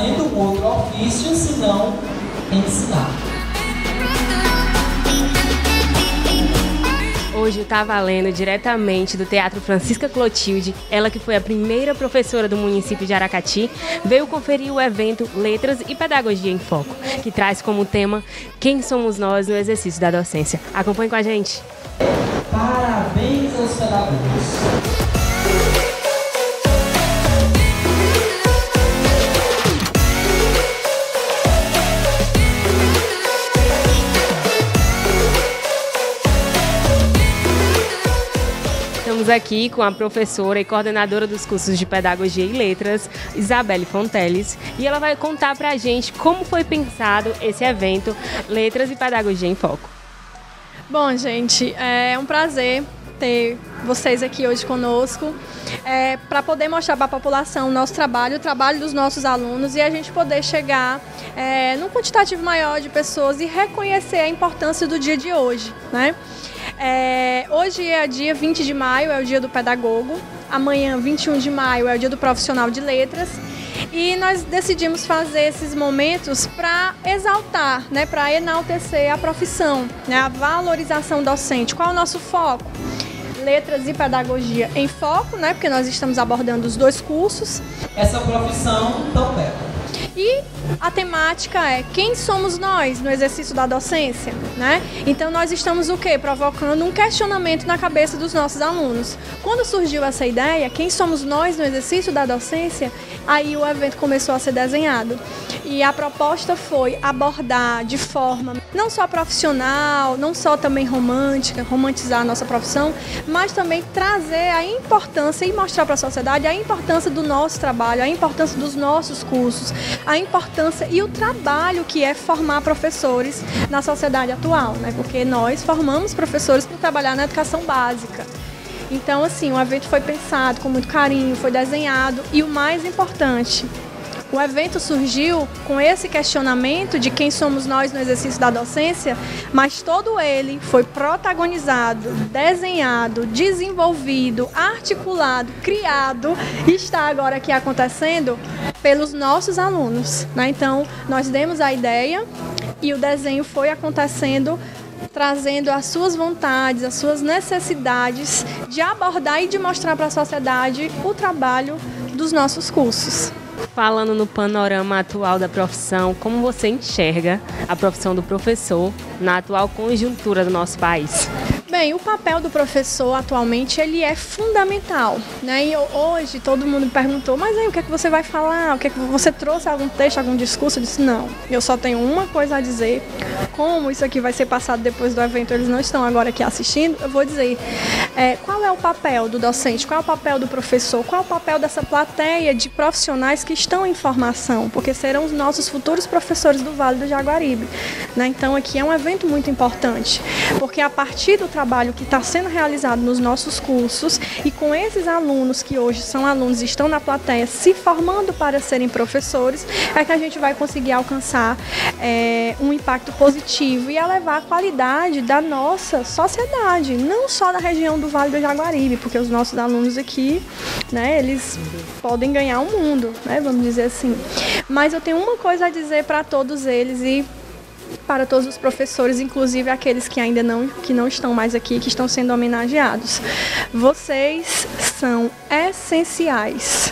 fazendo um outro ofício, senão ensinar. Hoje está valendo diretamente do Teatro Francisca Clotilde, ela que foi a primeira professora do município de Aracati, veio conferir o evento Letras e Pedagogia em Foco, que traz como tema Quem somos nós no exercício da docência. Acompanhe com a gente. Parabéns aos pedagogos. Estamos aqui com a professora e coordenadora dos cursos de Pedagogia e Letras, Isabelle Fonteles, e ela vai contar pra gente como foi pensado esse evento Letras e Pedagogia em Foco. Bom, gente, é um prazer ter vocês aqui hoje conosco para poder mostrar para a população o nosso trabalho, o trabalho dos nossos alunos e a gente poder chegar num quantitativo maior de pessoas e reconhecer a importância do dia de hoje, né? Hoje é dia 20 de maio, é o dia do pedagogo. Amanhã, 21 de maio, é o dia do profissional de letras. E nós decidimos fazer esses momentos para exaltar, né, para enaltecer a profissão, né, a valorização docente. Qual é o nosso foco? Letras e Pedagogia em Foco, né, porque nós estamos abordando os dois cursos. Essa profissão tão bela. E a temática é quem somos nós no exercício da docência, né? Então nós estamos o quê? Provocando um questionamento na cabeça dos nossos alunos. Quando surgiu essa ideia, quem somos nós no exercício da docência, aí o evento começou a ser desenhado. E a proposta foi abordar de forma não só profissional, não só também romântica, romantizar a nossa profissão, mas também trazer a importância e mostrar para a sociedade a importância do nosso trabalho, a importância dos nossos cursos, a importância e o trabalho que é formar professores na sociedade atual, né? Porque nós formamos professores para trabalhar na educação básica. Então, assim, o evento foi pensado com muito carinho, foi desenhado e o mais importante, o evento surgiu com esse questionamento de quem somos nós no exercício da docência, mas todo ele foi protagonizado, desenhado, desenvolvido, articulado, criado e está agora aqui acontecendo pelos nossos alunos, né? Então, nós demos a ideia e o desenho foi acontecendo trazendo as suas vontades, as suas necessidades de abordar e de mostrar para a sociedade o trabalho dos nossos cursos. Falando no panorama atual da profissão, como você enxerga a profissão do professor na atual conjuntura do nosso país? Bem, o papel do professor atualmente ele é fundamental, né? E hoje todo mundo me perguntou, mas aí o que é que você vai falar? O que é que você trouxe algum texto, algum discurso? Eu disse, não, eu só tenho uma coisa a dizer. Como isso aqui vai ser passado depois do evento, eles não estão agora aqui assistindo, eu vou dizer qual é o papel do docente, qual é o papel do professor, qual é o papel dessa plateia de profissionais que estão em formação, porque serão os nossos futuros professores do Vale do Jaguaribe, né? Então aqui é um evento muito importante, porque a partir do trabalho que está sendo realizado nos nossos cursos e com esses alunos que hoje são alunos e estão na plateia se formando para serem professores, é que a gente vai conseguir alcançar um impacto positivo e elevar a qualidade da nossa sociedade, não só da região do Vale do Jaguaribe, porque os nossos alunos aqui, né, eles podem ganhar o mundo, né, vamos dizer assim. Mas eu tenho uma coisa a dizer para todos eles e para todos os professores, inclusive aqueles que ainda não estão mais aqui, que estão sendo homenageados. Vocês são essenciais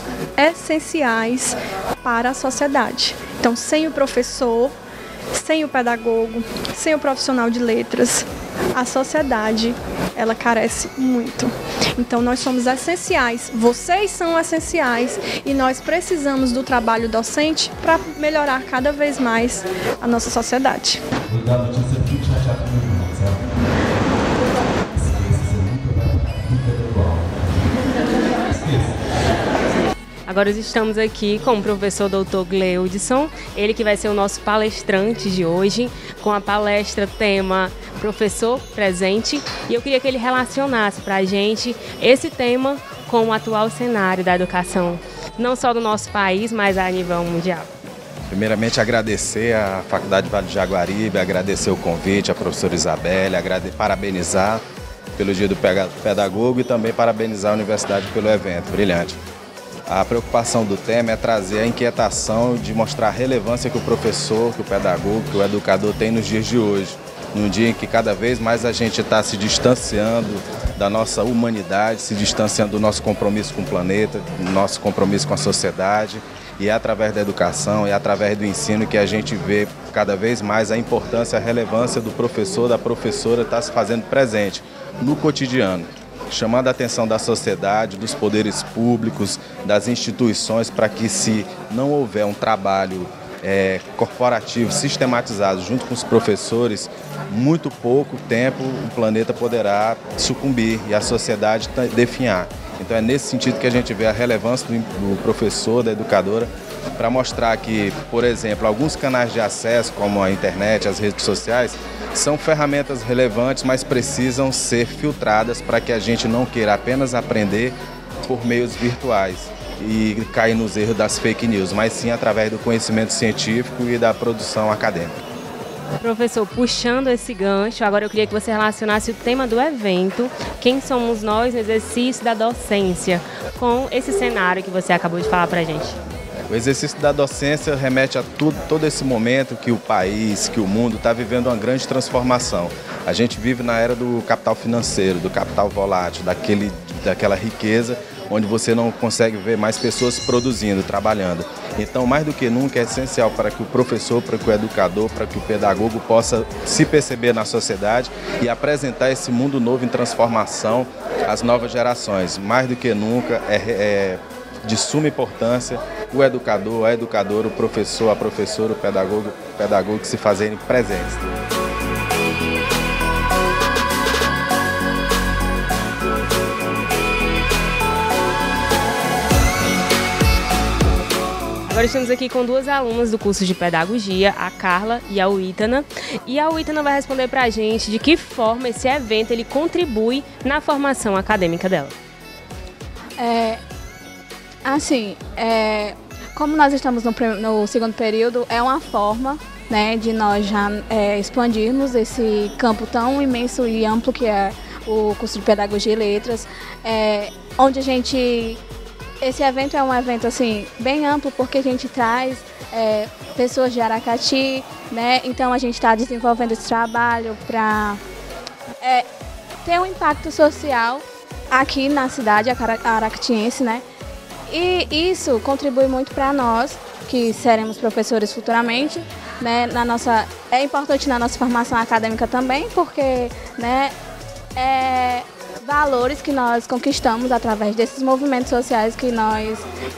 para a sociedade. Então, sem o professor, sem o pedagogo, sem o profissional de letras, a sociedade, ela carece muito. Então, nós somos essenciais, vocês são essenciais e nós precisamos do trabalho docente para melhorar cada vez mais a nossa sociedade. Agora estamos aqui com o professor Dr. Gleudson, ele que vai ser o nosso palestrante de hoje, com a palestra tema Professor Presente, e eu queria que ele relacionasse para a gente esse tema com o atual cenário da educação, não só do nosso país, mas a nível mundial. Primeiramente, agradecer à Faculdade Vale do Jaguaribe, agradecer o convite à professora Isabelle, parabenizar pelo Dia do Pedagogo e também parabenizar a universidade pelo evento brilhante. A preocupação do tema é trazer a inquietação de mostrar a relevância que o professor, que o pedagogo, que o educador tem nos dias de hoje. Num dia em que cada vez mais a gente está se distanciando da nossa humanidade, se distanciando do nosso compromisso com o planeta, do nosso compromisso com a sociedade. E é através da educação, é através do ensino que a gente vê cada vez mais a importância, a relevância do professor, da professora estar se fazendo presente no cotidiano, chamando a atenção da sociedade, dos poderes públicos, das instituições, para que, se não houver um trabalho corporativo sistematizado junto com os professores, muito pouco tempo o planeta poderá sucumbir e a sociedade definhar. Então é nesse sentido que a gente vê a relevância do professor, da educadora, para mostrar que, por exemplo, alguns canais de acesso, como a internet, as redes sociais, são ferramentas relevantes, mas precisam ser filtradas para que a gente não queira apenas aprender por meios virtuais e cair nos erros das fake news, mas sim através do conhecimento científico e da produção acadêmica. Professor, puxando esse gancho, agora eu queria que você relacionasse o tema do evento, quem somos nós no exercício da docência, com esse cenário que você acabou de falar para a gente. O exercício da docência remete a todo esse momento que o país, que o mundo está vivendo uma grande transformação. A gente vive na era do capital financeiro, do capital volátil, daquela riqueza onde você não consegue ver mais pessoas produzindo, trabalhando. Então, mais do que nunca, é essencial para que o professor, para que o educador, para que o pedagogo possa se perceber na sociedade e apresentar esse mundo novo em transformação às novas gerações. Mais do que nunca, é de suma importância o educador, a educadora, o professor, a professora, o pedagogo se fazerem presentes. Agora estamos aqui com duas alunas do curso de Pedagogia, a Carla e a Witana. E a Witana vai responder para a gente de que forma esse evento ele contribui na formação acadêmica dela. Como nós estamos no segundo período, é uma forma, né, de nós já expandirmos esse campo tão imenso e amplo que é o curso de Pedagogia e Letras, onde a gente... Esse evento é um evento assim, bem amplo, porque a gente traz pessoas de Aracati, né? Então a gente está desenvolvendo esse trabalho para ter um impacto social aqui na cidade aracatiense, né? E isso contribui muito para nós, que seremos professores futuramente, né? É importante na nossa formação acadêmica também, porque, né, valores que nós conquistamos através desses movimentos sociais que nós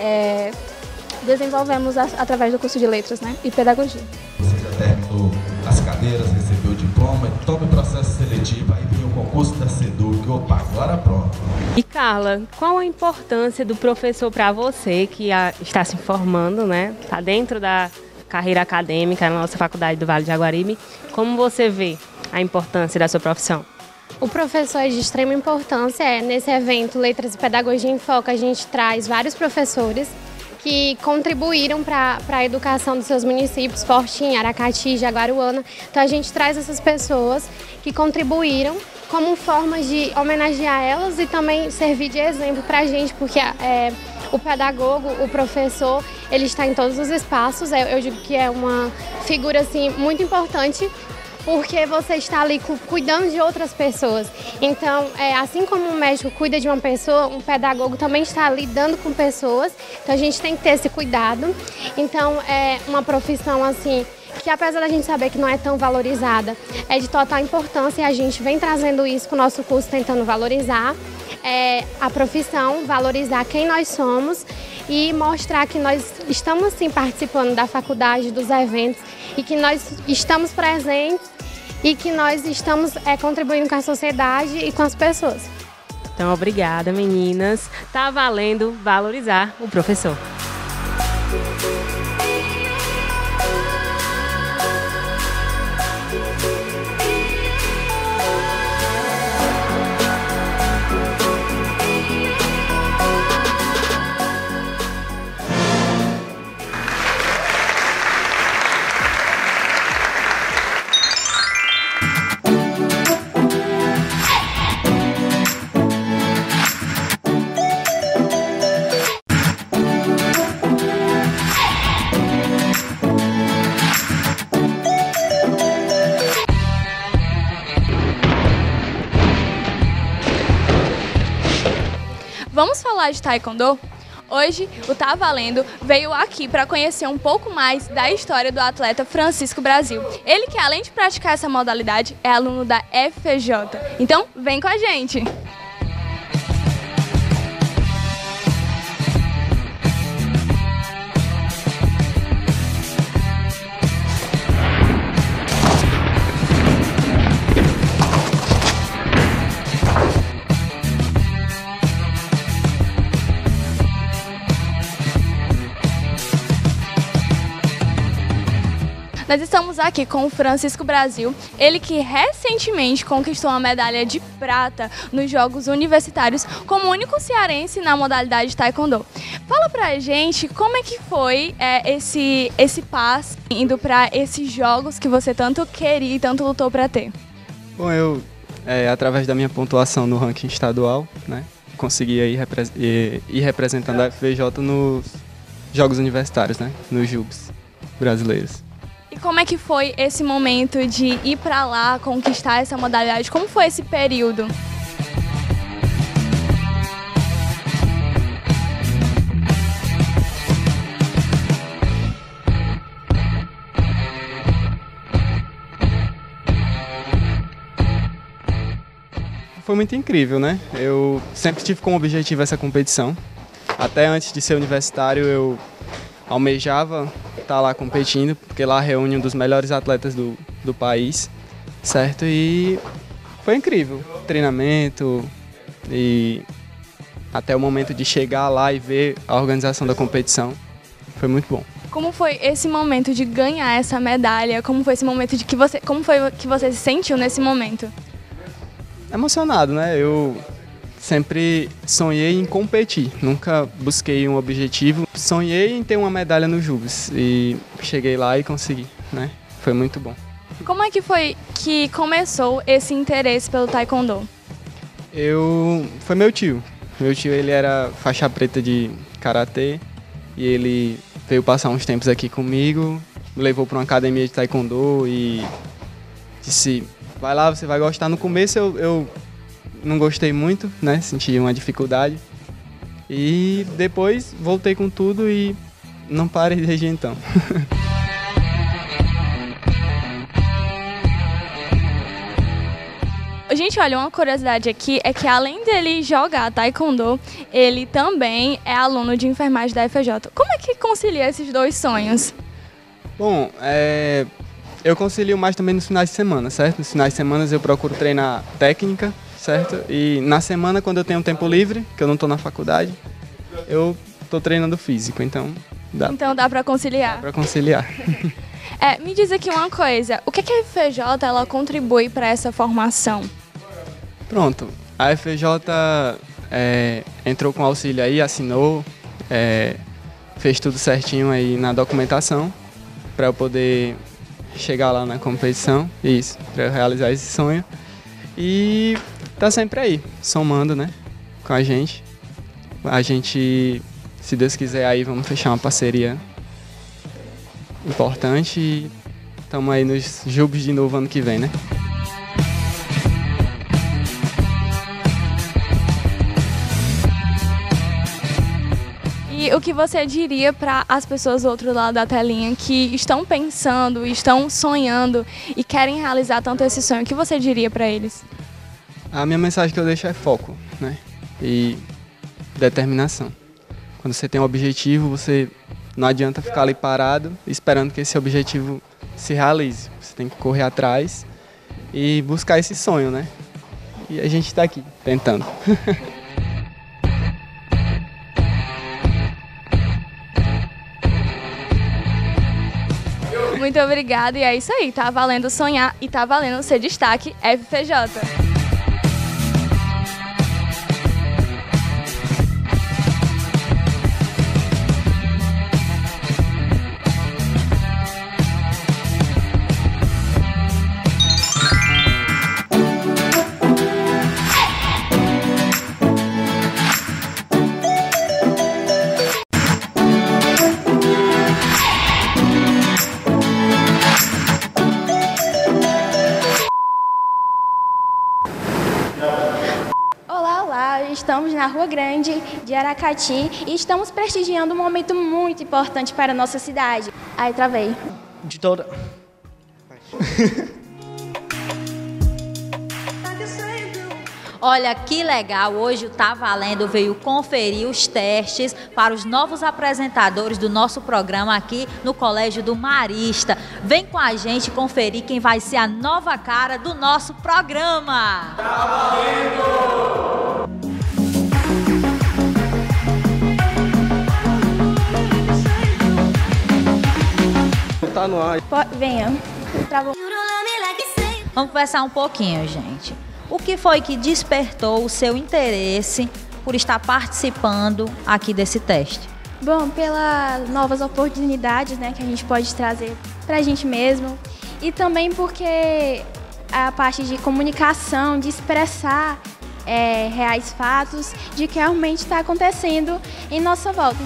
desenvolvemos através do curso de Letras, né, e Pedagogia. Você já terminou as cadeiras, recebeu o diploma, tome o processo seletivo, aí vem o concurso da SEDUC, opa, agora pronto. E Carla, qual a importância do professor para você que está se formando, né, está dentro da carreira acadêmica na nossa faculdade do Vale de Jaguaribe? Como você vê a importância da sua profissão? O professor é de extrema importância. Nesse evento Letras e Pedagogia em Foco, a gente traz vários professores que contribuíram para a educação dos seus municípios, Fortim, Aracati, Jaguaruana. Então a gente traz essas pessoas que contribuíram como forma de homenagear elas e também servir de exemplo para a gente, porque o pedagogo, o professor, ele está em todos os espaços. Eu digo que é uma figura assim, muito importante, porque você está ali cuidando de outras pessoas. Então, assim como um médico cuida de uma pessoa, um pedagogo também está lidando com pessoas. Então, a gente tem que ter esse cuidado. Então, é uma profissão assim que, apesar da gente saber que não é tão valorizada, é de total importância e a gente vem trazendo isso com o nosso curso, tentando valorizar a profissão, valorizar quem nós somos e mostrar que nós estamos sim participando da faculdade, dos eventos e que nós estamos presentes e que nós estamos contribuindo com a sociedade e com as pessoas. Então, obrigada, meninas. Tá valendo valorizar o professor. Vamos falar de Taekwondo? Hoje, o Tá Valendo veio aqui para conhecer um pouco mais da história do atleta Francisco Brasil. Ele que, além de praticar essa modalidade, é aluno da FJ. Então, vem com a gente! Nós estamos aqui com o Francisco Brasil, ele que recentemente conquistou uma medalha de prata nos Jogos Universitários como único cearense na modalidade de Taekwondo. Fala pra gente como é que foi esse passo indo para esses jogos que você tanto queria e tanto lutou para ter. Bom, eu, através da minha pontuação no ranking estadual, né, consegui ir representando a FVJ nos Jogos Universitários, né, nos JUBs brasileiros. E como é que foi esse momento de ir para lá, conquistar essa modalidade? Como foi esse período? Foi muito incrível, né? Eu sempre tive como objetivo essa competição. Até antes de ser universitário, eu almejava estar lá competindo, porque lá reúne um dos melhores atletas do país, certo? E foi incrível, treinamento e até o momento de chegar lá e ver a organização da competição, foi muito bom. Como foi esse momento de ganhar essa medalha? Como foi esse momento como foi que você se sentiu nesse momento? Emocionado, né? Eu sempre sonhei em competir, nunca busquei um objetivo. Sonhei em ter uma medalha no JUBs e cheguei lá e consegui, né? Foi muito bom. Como é que foi que começou esse interesse pelo Taekwondo? Foi meu tio. Meu tio, ele era faixa preta de Karatê e ele veio passar uns tempos aqui comigo, me levou para uma academia de Taekwondo e disse, vai lá, você vai gostar. No começo eu não gostei muito, né? Senti uma dificuldade. E depois voltei com tudo e não parei desde então. Gente, olha, uma curiosidade aqui é que além dele jogar Taekwondo, ele também é aluno de enfermagem da FJ. Como é que concilia esses dois sonhos? Bom, eu concilio mais também nos finais de semana, certo? Nos finais de semana eu procuro treinar técnica, certo? E na semana, quando eu tenho tempo livre, que eu não estou na faculdade, eu estou treinando físico, então dá. Então dá para conciliar? Dá para conciliar. Me diz aqui uma coisa, o que a FJ ela contribui para essa formação? Pronto, a FJ entrou com auxílio aí, assinou, fez tudo certinho aí na documentação para eu poder chegar lá na competição, isso, para realizar esse sonho. E tá sempre aí, somando, né, com a gente. A gente, se Deus quiser, aí vamos fechar uma parceria importante e estamos aí nos JUBs de novo ano que vem, né? E o que você diria para as pessoas do outro lado da telinha que estão pensando, estão sonhando e querem realizar tanto esse sonho? O que você diria para eles? A minha mensagem que eu deixo é foco, né? E determinação. Quando você tem um objetivo, você não adianta ficar ali parado esperando que esse objetivo se realize. Você tem que correr atrás e buscar esse sonho, né? E a gente está aqui, tentando. Muito obrigada, e é isso aí, tá valendo sonhar e tá valendo ser destaque FPJ. estamos na Rua Grande de Aracati e estamos prestigiando um momento muito importante para a nossa cidade. Aí, travei. De toda... Olha que legal, hoje o Tá Valendo veio conferir os testes para os novos apresentadores do nosso programa aqui no Colégio do Marista. Vem com a gente conferir quem vai ser a nova cara do nosso programa. Tá valendo! Tá no ar. Venha. Vamos conversar um pouquinho, gente. O que foi que despertou o seu interesse por estar participando aqui desse teste? Bom, pelas novas oportunidades, né, que a gente pode trazer para a gente mesmo. E também porque a parte de comunicação, de expressar reais fatos de que realmente está acontecendo em nossa volta.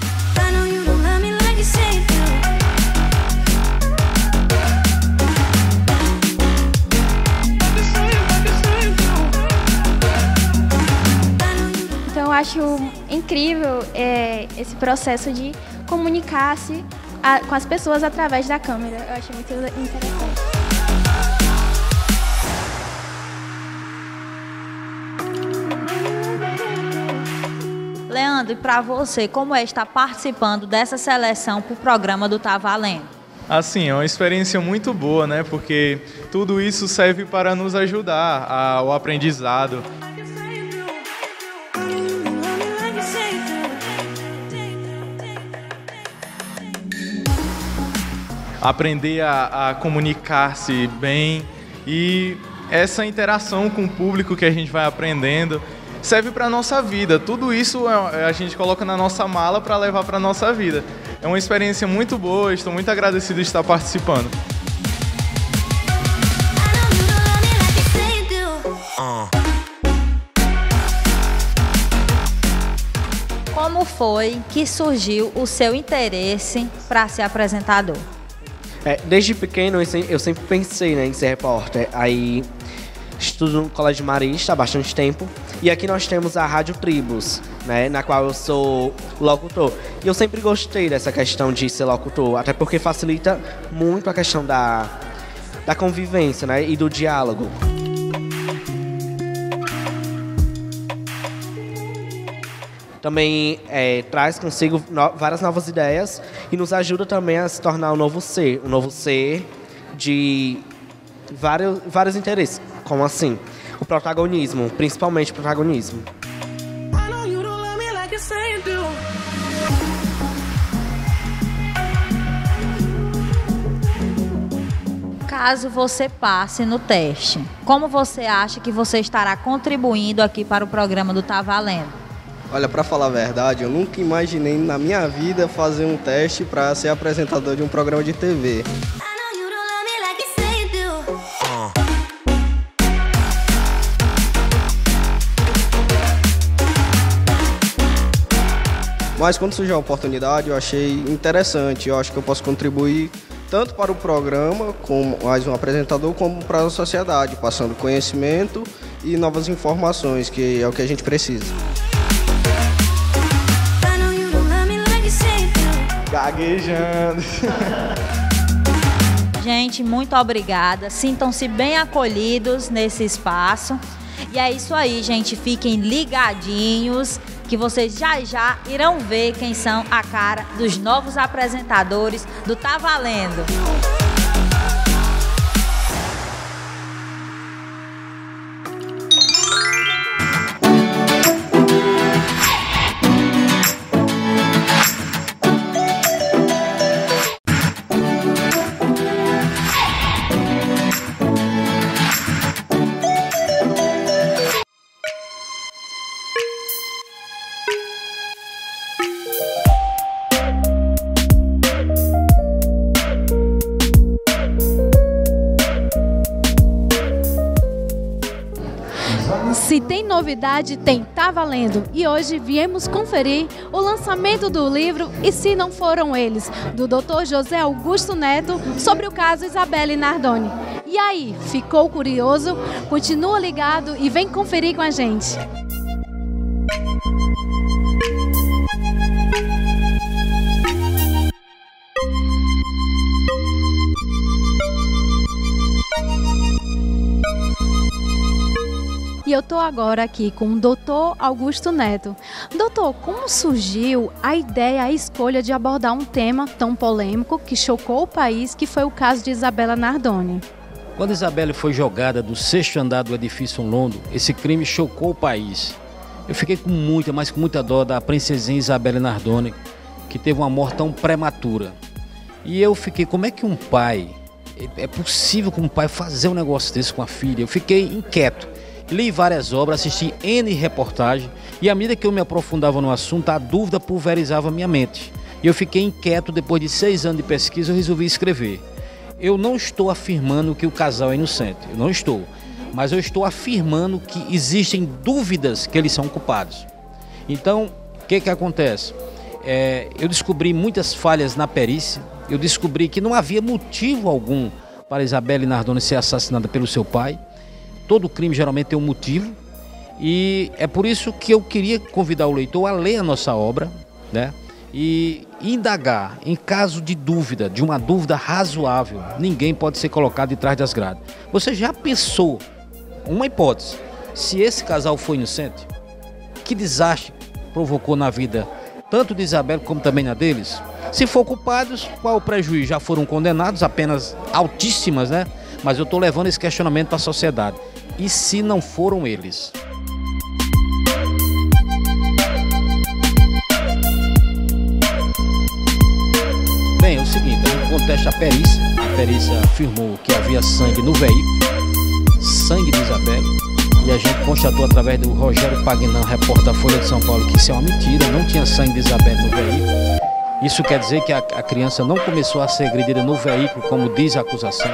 Eu acho incrível esse processo de comunicar-se com as pessoas através da câmera. Eu acho muito interessante. Leandro, e para você, como é estar participando dessa seleção para o programa do Tá Valendo? Assim, é uma experiência muito boa, né? Porque tudo isso serve para nos ajudar ao aprendizado. Aprender a comunicar-se bem e essa interação com o público que a gente vai aprendendo serve para a nossa vida. Tudo isso a gente coloca na nossa mala para levar para a nossa vida. É uma experiência muito boa, estou muito agradecido de estar participando. Como foi que surgiu o seu interesse para ser apresentador? Desde pequeno eu sempre pensei, né, em ser repórter. Aí estudo no Colégio Marista há bastante tempo. E aqui nós temos a Rádio Tribos, né, na qual eu sou locutor. E eu sempre gostei dessa questão de ser locutor, até porque facilita muito a questão da convivência, né, e do diálogo. Também traz consigo várias novas ideias e nos ajuda também a se tornar um novo ser de vários interesses, como assim, o protagonismo, principalmente o protagonismo. Caso você passe no teste, como você acha que você estará contribuindo aqui para o programa do Tá Valendo? Olha, para falar a verdade, eu nunca imaginei na minha vida fazer um teste para ser apresentador de um programa de TV. Mas quando surgiu a oportunidade, eu achei interessante. Eu acho que eu posso contribuir tanto para o programa, como mais um apresentador, como para a sociedade, passando conhecimento e novas informações, que é o que a gente precisa. Gaguejando. Gente, muito obrigada. Sintam-se bem acolhidos nesse espaço. E é isso aí, gente. Fiquem ligadinhos, que vocês já irão ver quem são a cara dos novos apresentadores do Tá Valendo. Se tem novidade, tem Tá Valendo. E hoje viemos conferir o lançamento do livro E Se Não Foram Eles, do Dr. José Augusto Neto, sobre o caso Isabelle Nardoni. E aí, ficou curioso? Continua ligado e vem conferir com a gente. e eu estou agora aqui com o Dr. Augusto Neto. Doutor, como surgiu a ideia, a escolha de abordar um tema tão polêmico que chocou o país, que foi o caso de Isabela Nardoni? Quando Isabela foi jogada do 6º andar do edifício Londo, esse crime chocou o país. Eu fiquei com muita dó da princesinha Isabela Nardoni, que teve uma morte tão prematura. E eu fiquei, como é que um pai, é possível que um pai fazer um negócio desse com a filha? Eu fiquei inquieto. Li várias obras, assisti N reportagens, e à medida que eu me aprofundava no assunto, a dúvida pulverizava minha mente. E eu fiquei inquieto, depois de 6 anos de pesquisa, eu resolvi escrever. Eu não estou afirmando que o casal é inocente, eu não estou. Mas eu estou afirmando que existem dúvidas que eles são culpados. Então, o que acontece? Eu descobri muitas falhas na perícia, eu descobri que não havia motivo algum para Isabela Nardoni ser assassinada pelo seu pai. Todo crime geralmente tem um motivo, e é por isso que eu queria convidar o leitor a ler a nossa obra, né? E indagar em caso de dúvida, de uma dúvida razoável. Ninguém pode ser colocado de trás das grades. Você já pensou, uma hipótese, se esse casal foi inocente? Que desastre provocou na vida tanto de Isabela como também na deles? Se for culpados, qual o prejuízo? Já foram condenados, apenas altíssimas, né? Mas eu estou levando esse questionamento para a sociedade. E se não foram eles? Bem, é o seguinte, no contexto a perícia afirmou que havia sangue no veículo, sangue de Isabela, e a gente constatou através do Rogério Pagnan, repórter da Folha de São Paulo, que isso é uma mentira, não tinha sangue de Isabela no veículo. Isso quer dizer que a criança não começou a ser agredida no veículo, como diz a acusação.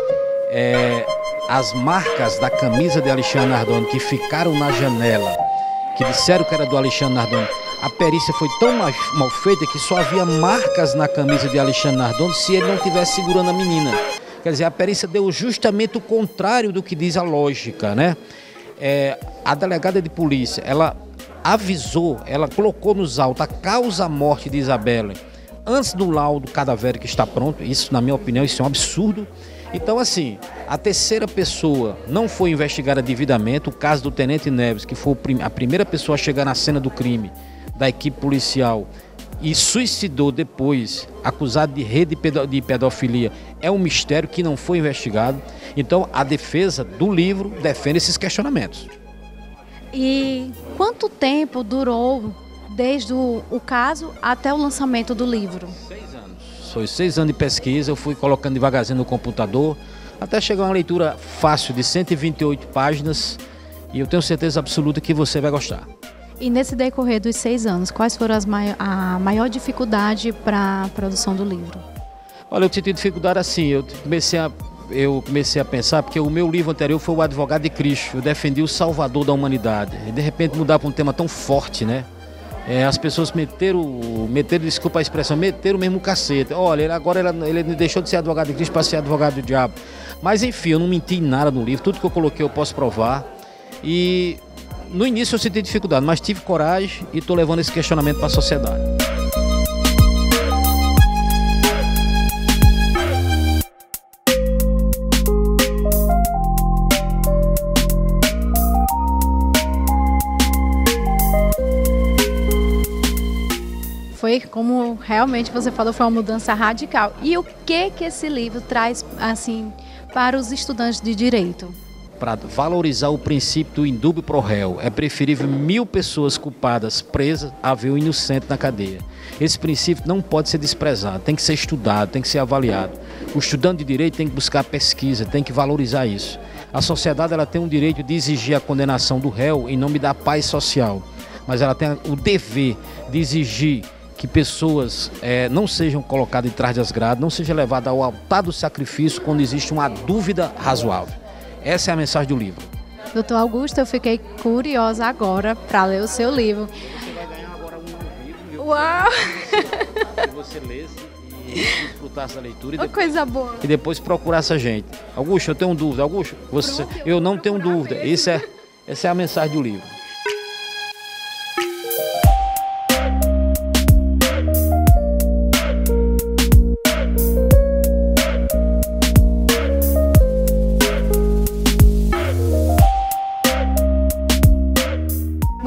As marcas da camisa de Alexandre Nardoni que ficaram na janela, que disseram que era do Alexandre Nardoni, a perícia foi tão mal feita que só havia marcas na camisa de Alexandre Nardoni se ele não estivesse segurando a menina. Quer dizer, a perícia deu justamente o contrário do que diz a lógica, né? A delegada de polícia, ela avisou, ela colocou nos autos a causa-morte de Isabela antes do laudo cadavérico que está pronto. Isso, na minha opinião, isso é um absurdo. Então, assim, a terceira pessoa não foi investigada devidamente. O caso do Tenente Neves, que foi a primeira pessoa a chegar na cena do crime da equipe policial e suicidou depois, acusado de rede de pedofilia, é um mistério que não foi investigado. Então, a defesa do livro defende esses questionamentos. E quanto tempo durou desde o caso até o lançamento do livro? 6 anos. Foi 6 anos de pesquisa, eu fui colocando devagarzinho no computador, até chegar a uma leitura fácil de 128 páginas, e eu tenho certeza absoluta que você vai gostar. E nesse decorrer dos 6 anos, quais foram a maior dificuldade para a produção do livro? Olha, eu tive dificuldade assim, eu comecei a pensar, porque o meu livro anterior foi O Advogado de Cristo, eu defendi o Salvador da humanidade, e de repente mudar para um tema tão forte, né? As pessoas meteram, desculpa a expressão, meteram mesmo o cacete. Olha, agora ele deixou de ser advogado de Cristo para ser advogado do diabo. Mas enfim, eu não menti em nada no livro, tudo que eu coloquei eu posso provar. E no início eu senti dificuldade, mas tive coragem e estou levando esse questionamento para a sociedade. Foi, como realmente você falou, foi uma mudança radical. E o que esse livro traz, assim, para os estudantes de direito? Para valorizar o princípio do indúbio pro réu, é preferível 1000 pessoas culpadas presas a ver o inocente na cadeia. Esse princípio não pode ser desprezado, tem que ser estudado, tem que ser avaliado. O estudante de direito tem que buscar pesquisa, tem que valorizar isso. A sociedade ela tem o direito de exigir a condenação do réu em nome da paz social, mas ela tem o dever de exigir que pessoas não sejam colocadas de trás das grades, não sejam levadas ao altar do sacrifício quando existe uma dúvida razoável. Essa é a mensagem do livro. Doutor Augusto, eu fiquei curiosa agora para ler o seu livro. Você vai ganhar agora um livro. Uau! Que você lesse e desfrutasse da leitura. Uma coisa boa. E depois procurasse a gente. Augusto, eu tenho dúvida. Augusto, eu não tenho dúvida. Essa é a mensagem do livro.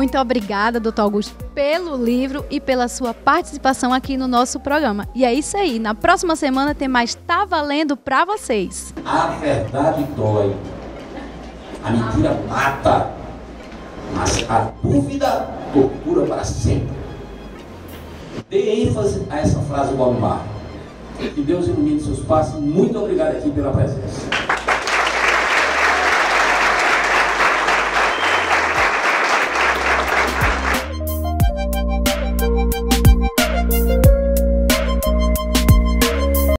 Muito obrigada, doutor Augusto, pelo livro e pela sua participação aqui no nosso programa. E é isso aí, na próxima semana tem mais Tá Valendo pra vocês. A verdade dói, a mentira mata, mas a dúvida tortura para sempre. Dê ênfase a essa frase do Bob Marley. Que Deus ilumine seus passos. Muito obrigado aqui pela presença.